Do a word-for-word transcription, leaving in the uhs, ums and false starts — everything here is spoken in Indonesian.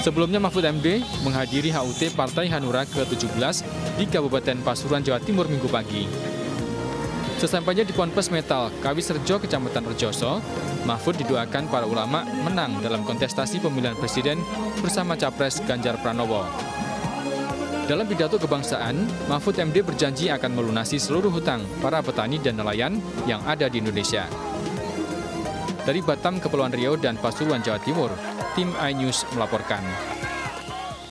Sebelumnya Mahfud M D menghadiri H U T Partai Hanura ke tujuh belas di Kabupaten Pasuruan, Jawa Timur Minggu pagi. Sesampainya di Ponpes Metal, Kawisrejo, Kecamatan Rejoso, Mahfud didoakan para ulama menang dalam kontestasi pemilihan presiden bersama Capres Ganjar Pranowo. Dalam pidato kebangsaan, Mahfud M D berjanji akan melunasi seluruh hutang para petani dan nelayan yang ada di Indonesia. Dari Batam, Kepulauan Riau, dan Pasuruan, Jawa Timur, tim iNews melaporkan.